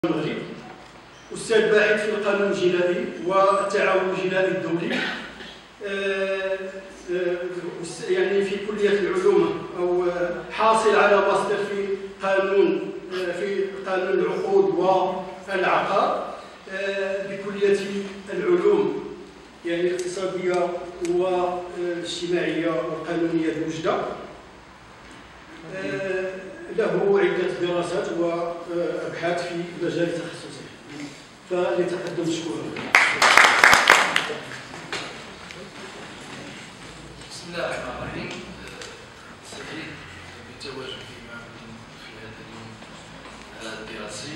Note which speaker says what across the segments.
Speaker 1: المغرب، أستاذ باحث في القانون الجنائي والتعاون الجنائي الدولي، يعني في كلية العلوم أو حاصل على ماستر في قانون العقود والعقار بكلية العلوم يعني الاقتصادية والاجتماعية والقانونية بوجدة. له عدة دراسات وأبحاث في مجال تخصصه، فليتقدم مشكورا.
Speaker 2: بسم الله الرحمن الرحيم. سعيد بتواجدي معكم في هذا اليوم الدراسي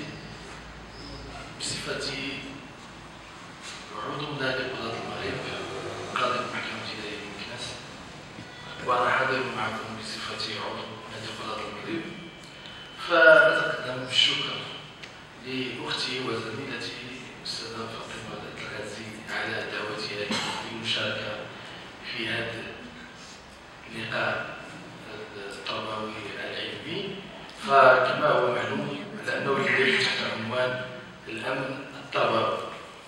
Speaker 2: بصفتي عضو نادي قضاة المغرب، قاضي المحكمة الابتدائية بمكناس، وأنا حاضر معكم بصفتي عضو نادي قضاة المغرب. فأتقدم بالشكر لأختي وزميلتي الأستاذة فاطمة الغازي على دعوتها للمشاركة في هذا اللقاء التربوي العلمي. فكما هو معلوم على أنه يدير تحت عنوان الأمن التربوي.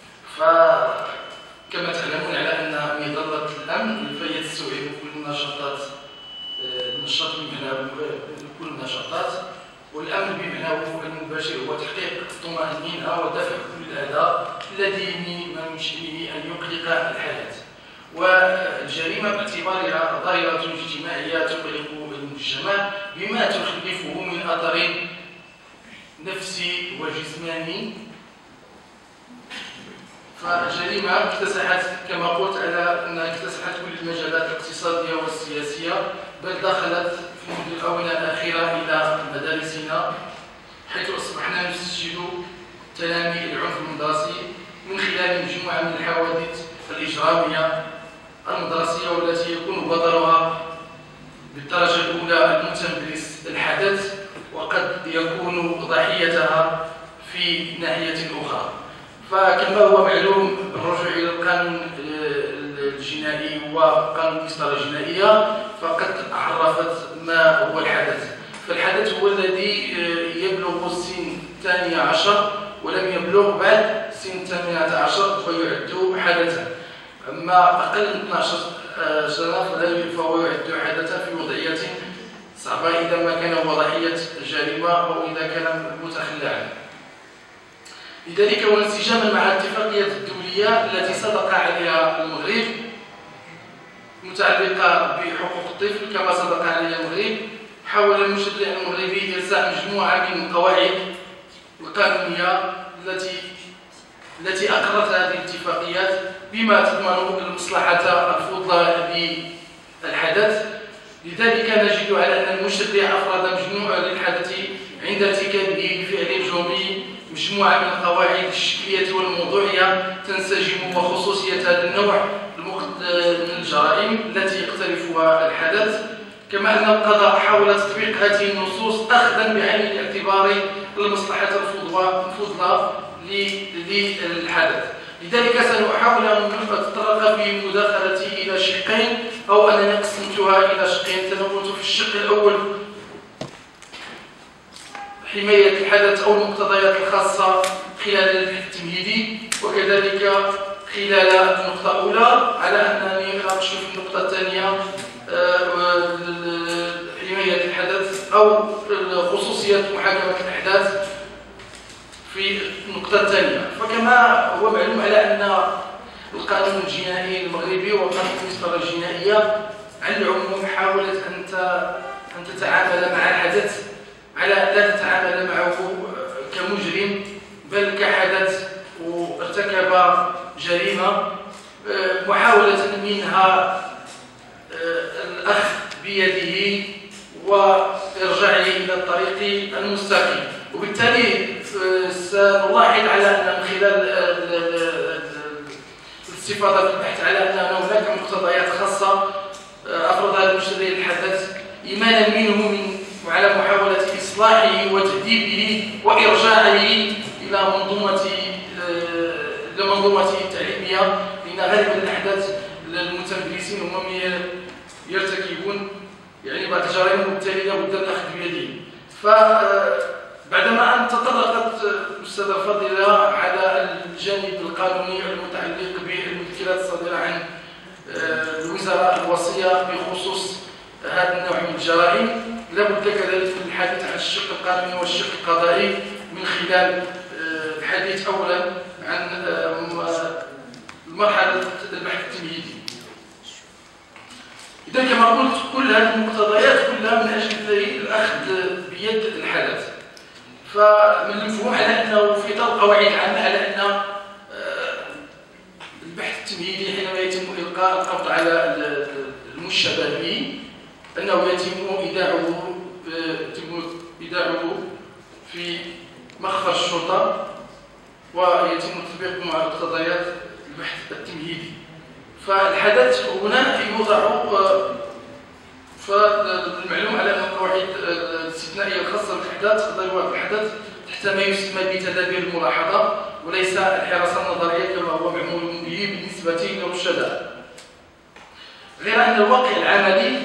Speaker 2: فكما تعلمون على أن مظلة الأمن فهي تستوعب كل النشاطات، النشاط بمعنى كل النشاطات، والأمن بمعناه المباشر هو تحقيق الطمأنينة ودفع كل الأذى الذي من شأنه أن يقلق الحياة. والجريمة باعتبارها ظاهرة اجتماعية تقلق المجتمع بما تخلفه من أثر نفسي وجسماني. فالجريمة اكتسحت كما قلت على أنها اكتسحت كل المجالات الاقتصادية والسياسية، بل دخلت في الآونة الأخيرة إلى مدارسنا، حيث أصبحنا نسجل تلامي العنف المدرسي من خلال مجموعة من الحوادث الإجرامية المدرسية، والتي يكون بطلها بالدرجة الأولى المتمرس الحدث، وقد يكون ضحيتها في ناحية أخرى. فكما هو معلوم بالرجوع إلى القانون الجنائي وقانون الإصدار الجنائية فقد عرفت ما هو الحدث. فالحدث هو الذي يبلغ السن 12 ولم يبلغ بعد سن 18 فيعد حدثا، أما أقل من 12 سنة فهو يعد حدثا في وضعية صعبة إذا ما كان هو ضحية الجريمة أو إذا كان متخلى عنه. لذلك وانسجاما مع الاتفاقية الدولية التي صدق عليها المغرب متعلقة بحقوق الطفل كما صدق عليها المغرب، حاول المشرع المغربي إرساء مجموعة من القواعد القانونية التي أقرت هذه الاتفاقيات بما تضمن المصلحة الفضلى للحدث. لذلك نجد على أن المشرع أفرد مجموعة للحدث عند ارتكابه بفعل جرمي مجموعة من القواعد الشكلية والموضوعية تنسجم وخصوصية هذا النوع من الجرائم التي يقترفها الحدث، كما أن القضاء حاول تطبيق هذه النصوص أخذا بعين الاعتبار المصلحة الفضلى للحدث. لذلك سنحاول أن نتطرق في مداخلتي إلى شقين، أو أنني قسمتها إلى شقين. تناولت في الشق الأول حماية الحدث أو المقتضيات الخاصة خلال البحث التمهيدي، وكذلك خلال النقطة الأولى على أنني أناقش في النقطة الثانية حماية الحدث أو خصوصية محاكمة الأحداث في النقطة الثانية. فكما هو معلوم على أن القانون الجنائي المغربي وقانون الإصدار الجنائية على العموم حاولت أن تتعامل مع الحدث على لا تتعامل معه كمجرم بل كحدث وارتكب جريمة، محاولة منها الأخذ بيده وإرجاعه إلى الطريق المستقيم. وبالتالي سنلاحظ على أن من خلال الاستفاضة في البحث على أن هناك مقتضيات خاصة أفرضها المشرع للحدث إيمانا منه وعلى محاولة إصلاحه وتهذيبه وإرجاعه إلى منظومة التعليمية، لأن غالبا الأحداث المتمرسين هم من يرتكبون يعني بعض الجرائم، وبالتالي لابد من الأخذ بيده. بعدما أن تطرقت الأستاذة الفاضلة على الجانب القانوني المتعلق بالمذكرات الصادرة عن الوزارة الوصية بخصوص هذا النوع من الجرائم، لابد كذلك من الحديث عن الشق القانوني والشق القضائي من خلال الحديث أولا عن مرحلة البحث التمهيدي. إذا كما قلت كل هذه المقتضيات كلها من أجل الأخذ بيد الحدث. فمن المفهوم على أنه في إطار القواعد العامة على أن البحث التمهيدي حينما يتم إلقاء القبض على المشتبه به أنه يتم إيداعه في مخفر الشرطة ويتم تطبيق مقتضيات البحث التمهيدي. فالحدث هنا يوضع، فالمعلوم على أن القواعد الاستثنائية الخاصة بالأحداث تقضي وقت الحدث تحت ما يسمى بتدابير الملاحظة وليس الحراسة النظرية كما هو معمول به بالنسبة للرشداء. غير أن الواقع العملي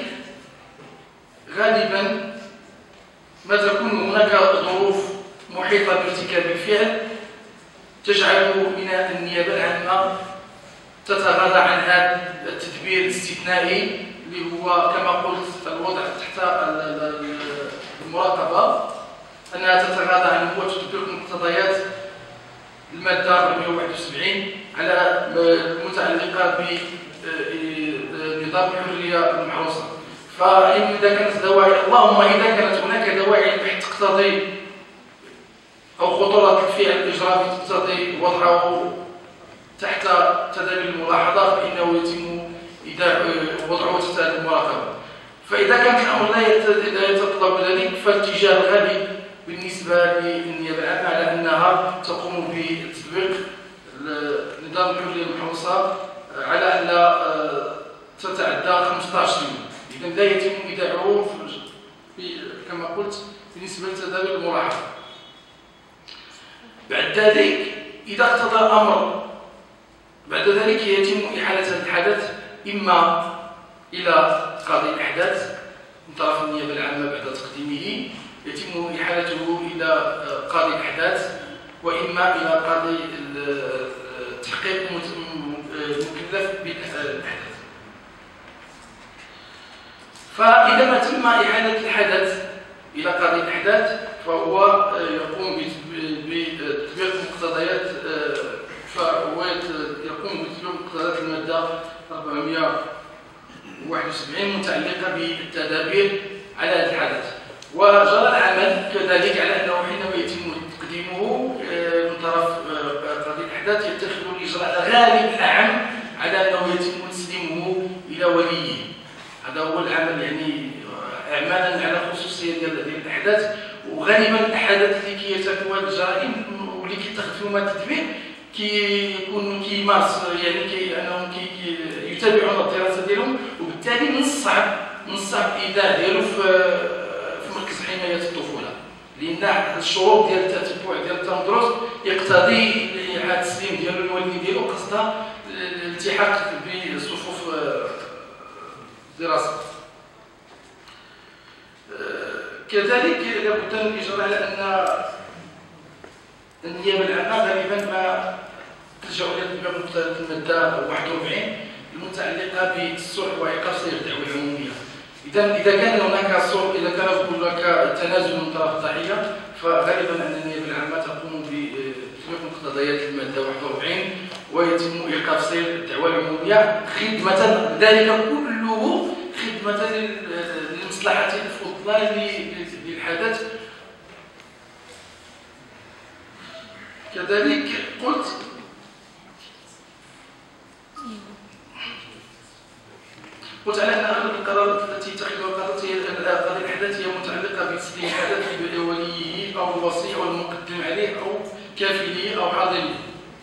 Speaker 2: غالبا ما تكون هناك ظروف محيطة بارتكاب الفعل تجعل من النيابة العامة تتغاضى عن هذا التدبير الاستثنائي اللي هو كما قلت الوضع تحت المراقبة، أنها تتغاضى عنه وتطبق مقتضيات المادة 471 على المتعلقة بنظام الحرية المحروسة. فإذا كانت دواعي، اللهم إذا كانت هناك دواعي البحث تقتضي أو خطورة الفعل الإجرامي تقتضي وضعه تحت تدابير الملاحظة فإنه يتم وضعه تحت المراقبة. فإذا كان الأمر لا يتطلب ذلك فالاتجاه الغالب بالنسبة للنيابة العامة على أنها تقوم بتطبيق نظام الحرية المحروسة على أن لا تتعدى 15 يوم. إذا لا يتم إيداعه كما قلت بالنسبة لتدابير الملاحظة. بعد ذلك إذا اقتضى الأمر بعد ذلك يتم إحالة هذا الحدث إما إلى قاضي الأحداث من طرف النيابة العامة بعد تقديمه، يتم إحالته إلى قاضي الأحداث وإما إلى قاضي التحقيق المكلف بالأحداث. فإذا ما تم إحالة الحدث إلى قاضي الأحداث فهو يقوم بتطبيق مقتضيات المادة 471 متعلقة بالتدابير على هذا الحدث. وجرى العمل كذلك على أنه حينما يتم تقديمه من طرف قاضي الأحداث يتخذ الإجراء الغالب الأعم على أنه يتم تسليمه إلى وليه. هذا هو العمل، يعني أعمالا على خصوصية ديال الأحداث. وغالبا الأحداث اللي كيرتكبوا هذه الجرائم واللي كيتخذ فيهم هذا التدبير كيكونوا كيمارس، يعني انهم يتابعون الدراسه ديالهم، وبالتالي من الصعب الايداع ديالو في مركز حمايه الطفوله، لان الشروط ديال التتبع ديال التندرس يقتضي اعاده التسليم ديالو للوالدين ديالو قصد الالتحاق بصفوف الدراسه. كذلك لابد من الاجراء على ان النيابه العامه غالبا ما تلجا الى تطبيق مقتضيات الماده 41 المتعلقه بالصلح وايقاف سير الدعوه العموميه. اذا كان هناك تنازل من طرف الضحيه فغالبا ان النيابه العامه تقوم بتطبيق مقتضيات الماده 41 ويتم ايقاف سير الدعوه العموميه خدمه، ذلك كله خدمه للمصلحه الفضلى للحدث. كذلك قلت على ان اغلب القرارات التي تتخذها قاضي الاحداث هي متعلقه بتسليم الحدث لوليه او الوصي او المقدم عليه او كافله او حاضره.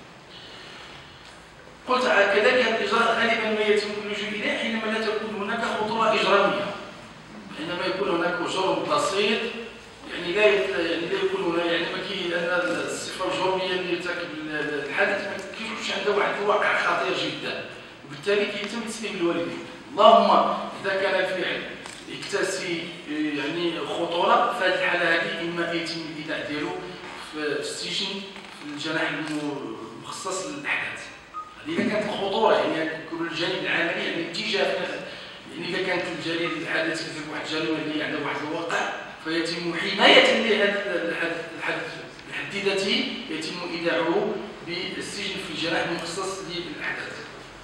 Speaker 2: قلت كذلك الاجراء غالبا ما يتم اللجوء اليه حينما لا تكون هناك خطوره اجراميه، حينما يكون هناك جرم بسيط، يعني لا يكون هنا، يعني ان الصفه الجرميه اللي يرتكب الحدث ما كيكونش عنده واحد الواقع خطير جدا، وبالتالي كيتم تسليم الوالدين. اللهم اذا كان الفعل يكتسي يعني خطوره، في هذه الحاله هذه اما يتم الايداع ديالو في السجن في الجناح المخصص للاحداث. هذه اذا كانت الخطوره يعني كل الجانب العملي يعني الاتجاه، يعني اذا كانت الحادث في واحد الجريمه اللي عندها واحد الواقع فيتم حمايه لهذا الحد ذاته، يتم ايداعه بالسجن في الجناح المخصص للاحداث.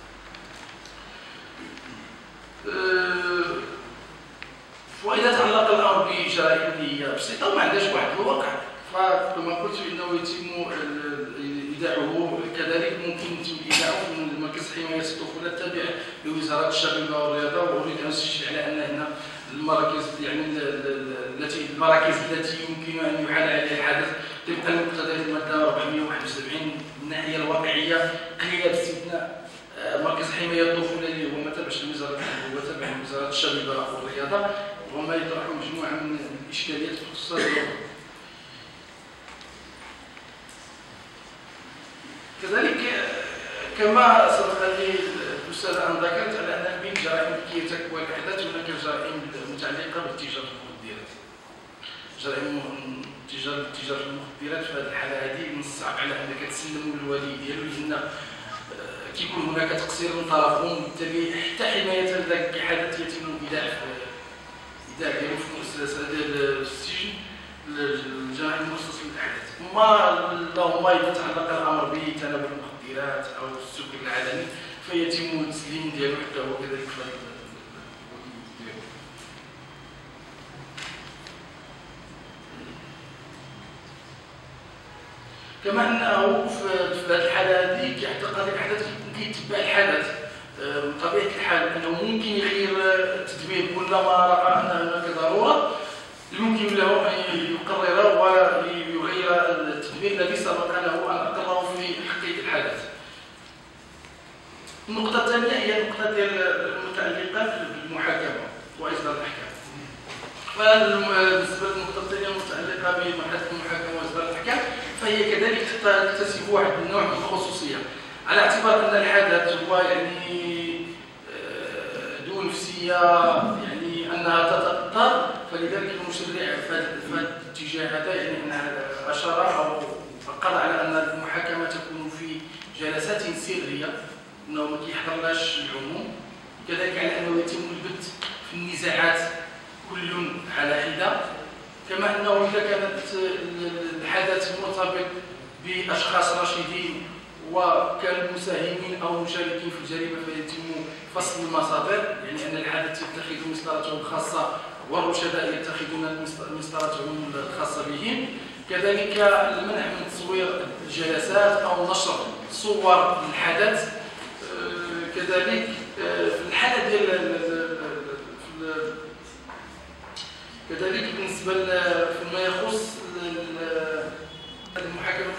Speaker 2: وإذا تعلق الأمر بجرائم اللي هي بسيطة وما عندهاش واحد الواقع، فكما قلت بأنه يتم إيداعه. كذلك ممكن يتم إيداعه من مركز حماية الطفولة التابع لوزارة الشباب والرياضة. وأريد أن أسجل على أن هنا المراكز يعني المراكز التي يمكن أن يحال عليها الحدث طبقا لمقتضيات المادة 471 من الناحية الواقعية قليلة باستثناء مركز حماية الطفولة اللي هو ما تابعش لوزارة تابع لوزارة الشباب والرياضة، وما يطرح مجموعة من الإشكاليات في الاقتصاد. كذلك كما سبق لي الأستاذ أن ذكرت على أن بين الجرائم التي يرتكبها الأحداث هناك جرائم متعلقة بتجارة المخدرات. جرائم تجارة المخدرات في هذه الحالة هذه من الصعب على أنك تسلم الولي ديالو، لأن كيكون هناك تقصير من طرفهم، وبالتالي حتى حماية ذاك الحدث يتم الإيداع ديالو في مؤسسة ديال السجن الجناح المخصص للأحداث. اللهم إذا تعلق الأمر بتناول المخدرات أو السكر العلني فيتم التسليم ديالو حتى هو كذلك في هذا ديالو. كما أنه في هذه الحالة هذه كيعتقد الحدث كيتبع الحدث بطبيعة الحال أنه ممكن يغير التدبير كلما رأى أن هناك ضرورة، يمكن له أن يقرر ويغير التدبير الذي سبق له أن أقره في تحقيق الحدث. النقطة الثانية هي النقطة ديال المتعلقة بالمحاكمة وإصدار الأحكام. بالنسبة للنقطة الثانية المتعلقة بمرحلة المحاكمة وإصدار الأحكام فهي كذلك تكتسب واحد النوع من الخصوصية، على اعتبار أن الحدث هو يعني ذو نفسية يعني أنها تتأثر، فلذلك المشرع في هذا الاتجاه هذا يعني أنها أشار أو أقر على أن المحاكمة تكون في جلسات سرية، أنه ما كيحضرلاش العموم. كذلك على أنه يتم البت في النزاعات كل على حدة، كما أنه إذا كانت الحدث مرتبط بأشخاص راشدين وكانوا مساهمين أو مشاركين في الجريمة فيتم فصل المصادر، يعني أن الحدث يتخذ مسطرتهم الخاصة والرشداء يتخذون مسطرتهم الخاصة بهم. كذلك المنع من تصوير الجلسات أو نشر صور الحدث. كذلك في الحالة ديال كذلك بالنسبة فيما يخص المحاكمة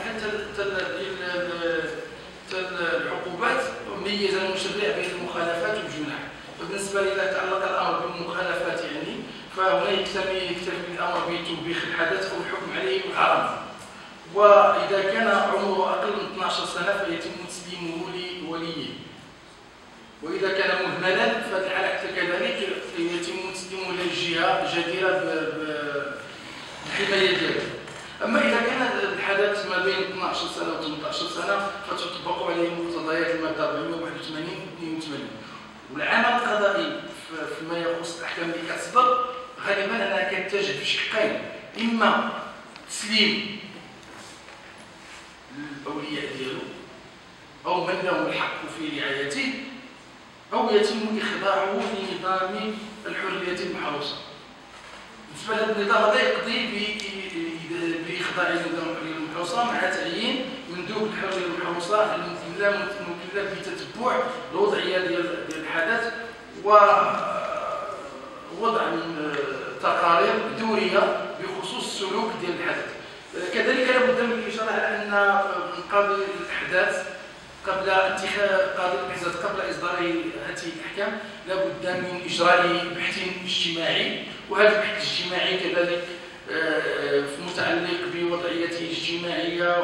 Speaker 2: حتى العقوبات ميز المشرع بين المخالفات والجناح. فبالنسبة إذا تعلق الأمر بالمخالفات يعني فهنا يكتفي الأمر بتوبيخ الحدث أو الحكم عليه بالغرامة، وإذا كان عمره أقل من 12 سنة فيتم تسليمه لوليه، وإذا كان مهملا ففي الحالة كذلك يتم تسليمه للجهة الجديرة بالحماية ديالو. أما إذا كان الحدث ما بين 12 سنة و 18 سنة فتطبق عليه مقتضيات المادة 481 و 82. والعمل القضائي فيما يخص الأحكام اللي كتصدر غالبا أنها كتتجه في شقين، إما تسليم الأولياء ديالو أو من لهم الحق في رعايته، أو يتم إخضاعه لنظام الحرية المحروسة. بالنسبة لهذا النظام هذا يقضي بإخضاع نظام الحرية المحروسة مع تعيين مندوب الحرية المحروسة المكلف بتتبع الوضعية ديال الحدث ووضع تقارير دورية بخصوص السلوك ديال الحدث. كذلك لابد من الإشارة على أن قاضي الأحداث قبل إصدار هذه الأحكام لابد من إجراء بحث اجتماعي، وهذا البحث الاجتماعي كذلك متعلق بوضعيته الاجتماعية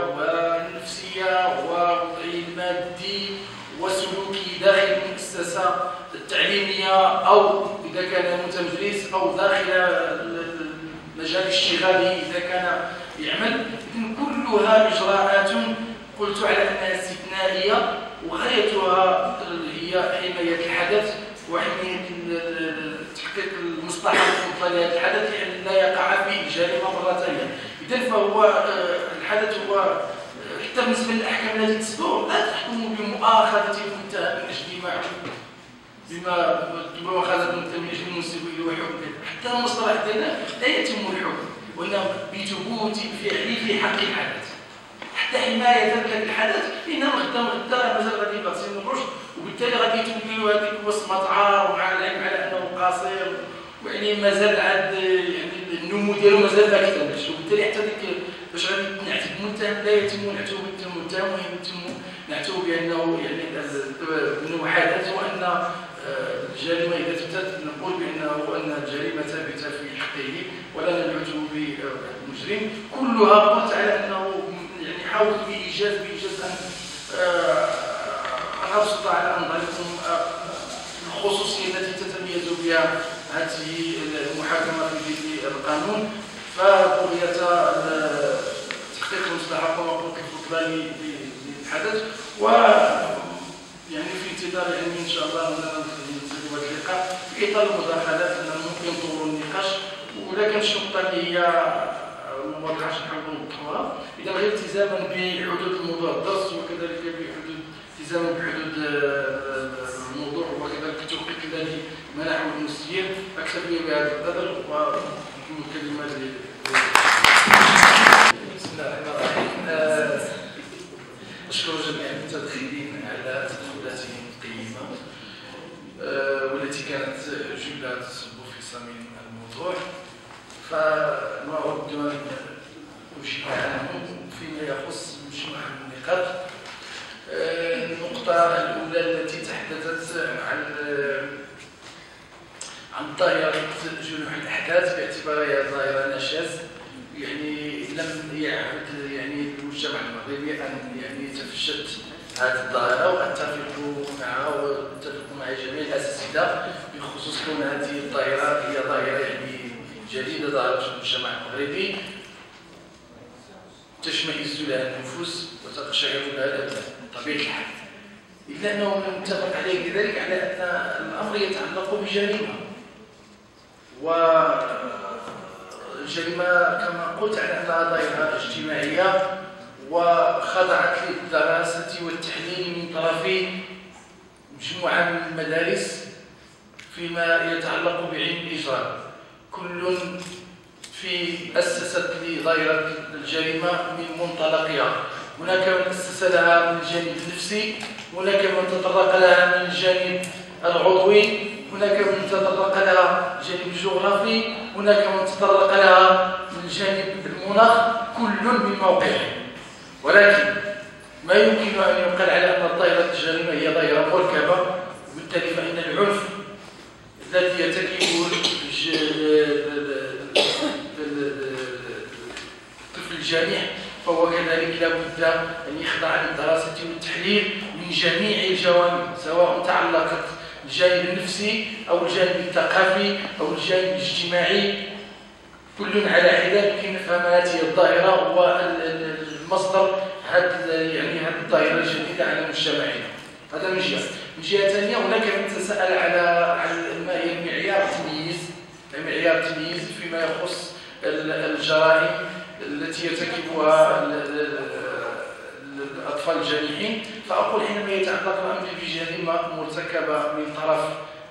Speaker 2: والنفسية ووضعه المادي وسلوكي داخل المؤسسة تعليمية أو إذا كان متمدرس أو داخل مجال اشتغاله إذا كان يعمل. إذن كلها إجراءات قلت على أنها استثنائية وغايتها هي حماية الحدث وحماية تحقيق المصلحة المفضلة لهذا الحدث لأن لا يقع فيه الجريمة مرة ثانية. إذن فهو الحدث هو حتى بالنسبة للأحكام التي تصدر لا تحكم بمؤاخذة المتهم من أجل بمؤاخذة المتهم من أجل المسيء وحكم. حتى المصطلح ديالنا لا يتم الحكم وإنما بثبوت الفعل في حق الحدث حتى حماية ذلك الحدث لأنه غدا مازال غادي يبقى سن الرشد وبالتالي غادي يتولوا هذيك وصمة عار ومع العلم على أنه قصير ويعني مازال عاد يعني النمو ديالو مازال ما كتمش وبالتالي حتى ديك باش غادي نعتب المتهم لا يتم نعتبه بالمتهم ويتم نعتبه بأنه يعني أنه حدث وأن الجريمة إذا ثبتت نقول بأن الجريمة ثابتة في حقه ولا نلعبه بالمجرم. كلها قلت على أنه يعني حاولت بإيجاز أن أبسط على أنظاركم الخصوصية التي تتميز بها هذه المحاكمة في القانون فبغية تحقيق المصلحة كما قلت الفضلاني للحدث و يعني في انتظار علمي ان شاء الله ننتظر هذا اللقاء في اطار المداخلات لان ممكن نطور النقاش ولكن شي نقطه اللي هي ما بقاش نحاولوا نوضحوها اذا غير التزاما بحدود الموضوع الدرس وكذلك التزاما بحدود الموضوع وكذلك التوقيت الذي منحه المسير اكتفي بهذا القدر ونكمل الكلمات بسم الله الرحمن الرحيم. أشكر جميع المتدخلين على تدخلاتهم القيمة والتي كانت جملة تصب في صميم الموضوع فما أود أن أجيب عنهم فيما يخص مجموعة من النقاط. النقطة الأولى التي تحدثت عن ظاهرة جنوح الأحداث باعتبارها ظاهرة نشاز يعني لم يعد يعني المجتمع المغربي أن يعني تفشت هذه الظاهرة وأتفق معها وأتفق مع جميع الأساتذة بخصوص كون هذه الظاهرة هي ظاهرة يعني جديدة ظهرت في المجتمع المغربي تشمئز لها النفوس وتقشعر لها الأبدان طبيعة الحال إلا أنه نتفق عليه كذلك على أن الأمر يتعلق بجريمة الجريمة كما قلت على أنها ظاهرة اجتماعية وخضعت للدراسة والتحليل من طرف مجموعة من المدارس فيما يتعلق بعلم الإجرام. كل أسست لظاهرة الجريمة من منطلقها. هناك من أسس لها من الجانب النفسي، هناك من تطرق لها من الجانب العضوي، هناك من تطرق لها الجانب الجغرافي، هناك من تطرق لها من الجانب المناخ، كل من موقعه. ولكن ما يمكن أن يقال على أن ظاهرة الجريمة هي ظاهرة مركبة، وبالتالي فإن العنف الذي يرتكبه الطفل الجانح فهو كذلك لابد أن يخضع للدراسة والتحليل من جميع الجوانب، سواء تعلقت الجانب النفسي أو الجانب الثقافي أو الجانب الاجتماعي، كل على حدة لكي نفهم هذه الظاهرة والمصدر يعني هذه الظاهرة الجديدة على مجتمعنا. هذا من جهة. من جهة ثانية هناك من تساءل على ما هي معيار التمييز فيما يخص الجرائم التي يرتكبها الأطفال الجانحين. فأقول حينما يتعلق الأمر بجريمة مرتكبة من طرف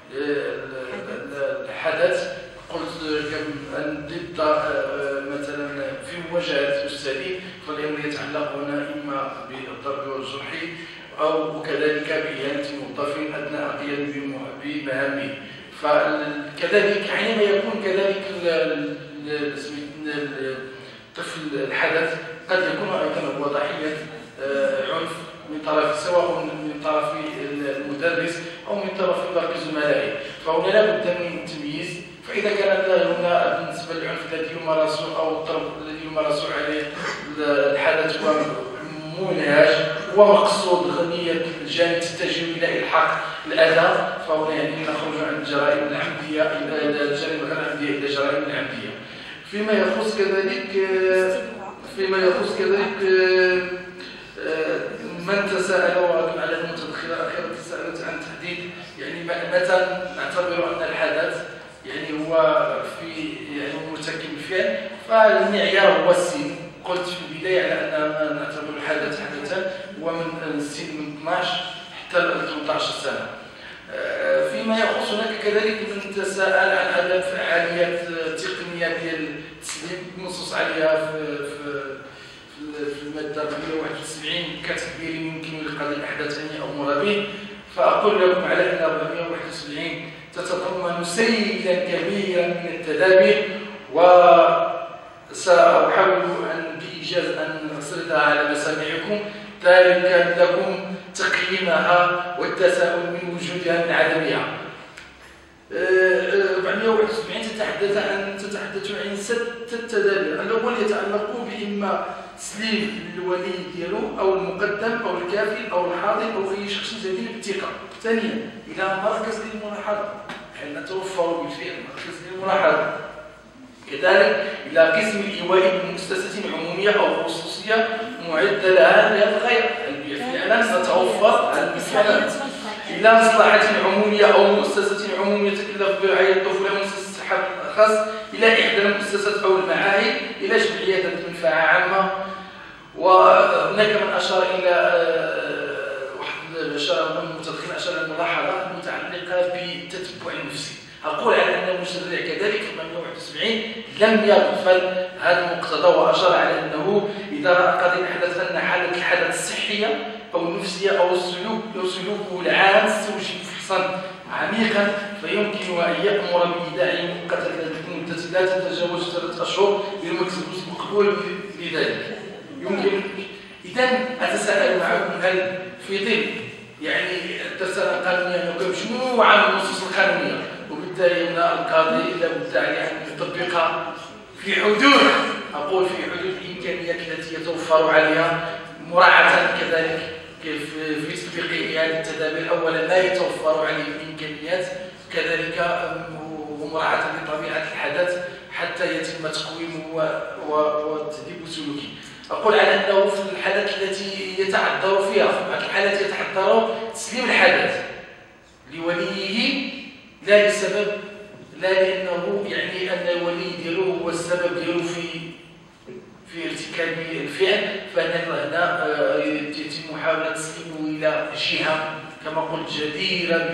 Speaker 2: الحدث قلت أن ضد مثلا في مواجهة أستاذي فالأمر يتعلق هنا إما بالضرب والجرح أو كذلك بإهانة موظف أثناء قيام بمهامه. فكذلك حينما يكون كذلك الطفل الحدث قد يكون أيضا هو ضحية عنف من طرف سواء من طرف المدرس أو من طرف باقي زملائه، فهنا لا بد من التمييز. فإذا كان هنا بالنسبة للعنف الذي يمارس أو الضرب الذي يمارس عليه الحدث هو منهج ومقصود غني نية الجاني تتجه إلى إلحاق الأذى، فهنا يعني نخرج عن الجرائم العمدية إلى الجرائم غير العمدية إلى الجرائم العمدية. فيما يخص كذلك من تساءل على المتدخلة الأخيرة تساءلت عن تحديد يعني متى نعتبر أن الحدث يعني هو في يعني مرتكب الفعل، فالمعيار هو السن. قلت في البداية على أن نعتبر الحدث حدثا هو من السن من 12 حتى 18 سنة. فيما يخص هناك كذلك من تساءل عن عدم فعالية التقنية ديال التسليم منصوص عليها في المادة 171 كاتب بيان يمكن لقضاء الأحداث أو مرابين. فأقول لكم على أن 471 تتضمن سيلا كبيرا من التدابير، وسأحاول أن بإيجاز أن أسردها على مسامعكم ذلك لكم تقييمها والتساؤل من وجودها من عدمها. 471 تتحدث عن 6 تدابير. الأول يتعلق بإما تسليم الولي ديالو أو المقدم أو الكافل أو الحاضر أو أي شخص جديد بالثقة. ثانيا إلى مركز للملاحظة، حين نتوفر بالفعل مركز للملاحظة. كذلك إلى قسم الإيواء بمؤسسة عمومية أو خصوصية معدة لها لهذا الغير. فعلا تتوفر بالفعل إلى مصلحة عمومية أو مؤسسة عمومية تكلف برعاية الطفل أو مؤسسة حق خاص إلى إحدى المؤسسات أو المعاهد إلى جمعيات ذات منفعة عامة. وهناك من أشار إلى المتدخل أشار إلى الملاحظات المتعلقة بالتتبع النفسي. أقول على أن المشرع كذلك في 471 لم يغفل هذا المقتضى، وأشار على أنه إذا قد يحدث أن حالة الحدث الصحية أو النفسية أو سلوكه العام يستوجب فحصا عميقا فيمكن أن يأمر بإيداع مؤقتة لمدة لا تتجاوز 3 أشهر بالمكتب المقبول بذلك. يمكن إذا أتساءل معكم هل في ظل يعني الدراسة القانونية هناك مجموعة من النصوص القانونية وبالتالي هنا القاضي لابد عليه أن يطبقها في حدود، أقول في حدود الإمكانيات التي يتوفر عليها، مراعاة كذلك في تطبيق هذه التدابير. أولا لا يتوفر عليه الإمكانيات، كذلك ومراعاة لطبيعة الحدث حتى يتم تقويمه والتدريب السلوكي. أقول على أنه في الحالات التي يتعذر فيها، في بعض الحالات يتعذر تسليم الحدث لوليه لا لسبب، لا لأنه يعني أن الولي ديالو هو السبب ديالو في ارتكاب الفعل، فهنا يتم محاولة تسليمه إلى جهة كما قلت جديرة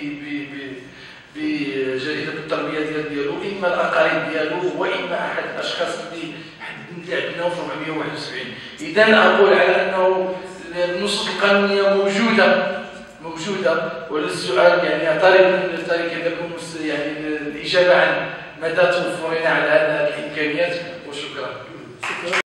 Speaker 2: بجريدة التربية ديالو، إما الأقارب ديالو وإما أحد الأشخاص اللي عندنا في 471. إذا أقول على أنه النصوص القانونية موجودة وللسؤال يعني طالب لكم يعني الإجابة عن مدى توفرنا على هذه الإمكانيات. وشكرا.